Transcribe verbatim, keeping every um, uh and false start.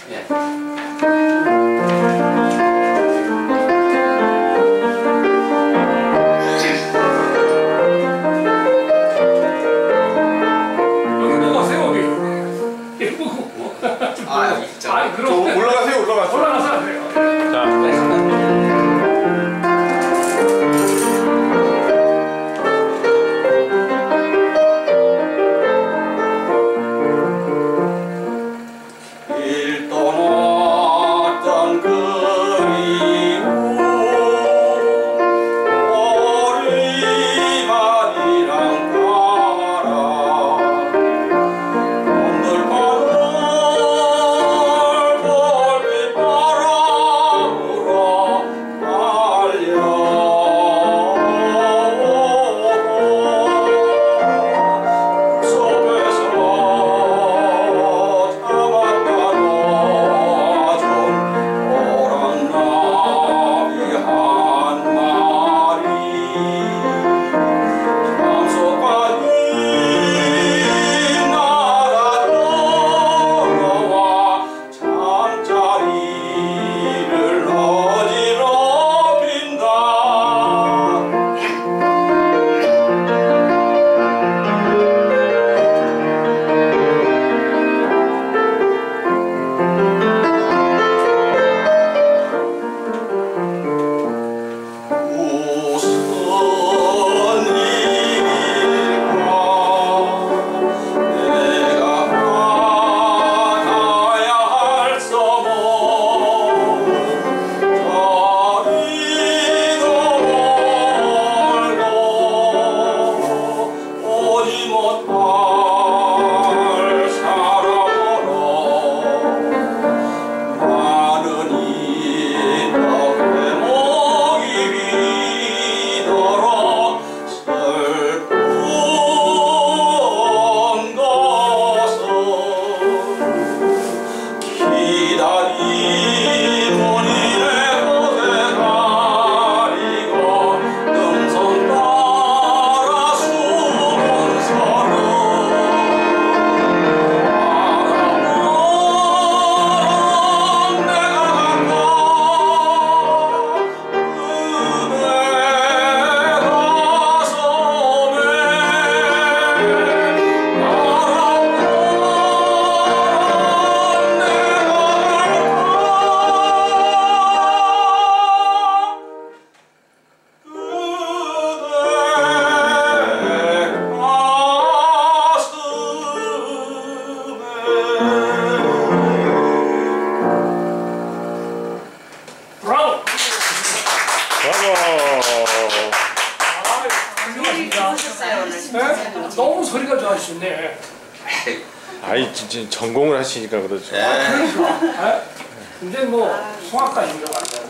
예. 여기 먹으세요 여기. 여기 먹고. 아 여기 있죠. 아니 그럼 올라가세요, 올라가세요. 올라가서 안 돼요. 자. 너무 소리가 좋아하시네. 아이 진짜 전공을 하시니까 그렇죠. 네. 아, 그러니까. 아, 근데 뭐 성악가인 줄 알아요.